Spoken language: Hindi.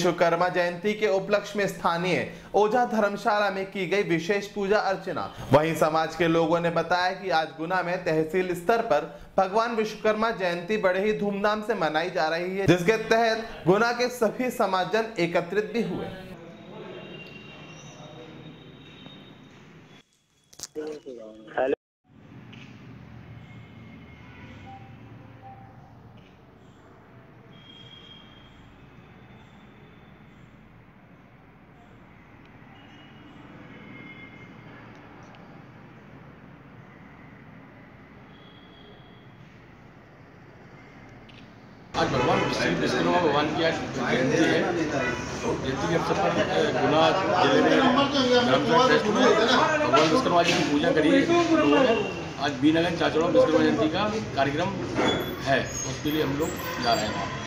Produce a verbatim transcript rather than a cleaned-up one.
विश्वकर्मा जयंती के उपलक्ष्य में स्थानीय ओझा धर्मशाला में की गई विशेष पूजा अर्चना। वहीं समाज के लोगों ने बताया कि आज गुना में तहसील स्तर पर भगवान विश्वकर्मा जयंती बड़े ही धूमधाम से मनाई जा रही है, जिसके तहत गुना के सभी समाजजन एकत्रित भी हुए। हेलो, आज भगवान विश्वकर्मा भगवान की आज जयंती है। जयंती के अवसर पर गुना जिले में धर्मशाला ट्रस्ट में भगवान विश्वकर्मा जी की पूजा करी लोगों ने। आज बी नगर चाचौड़ा विश्वकर्मा जयंती का कार्यक्रम है, उसके लिए हम लोग जा रहे हैं।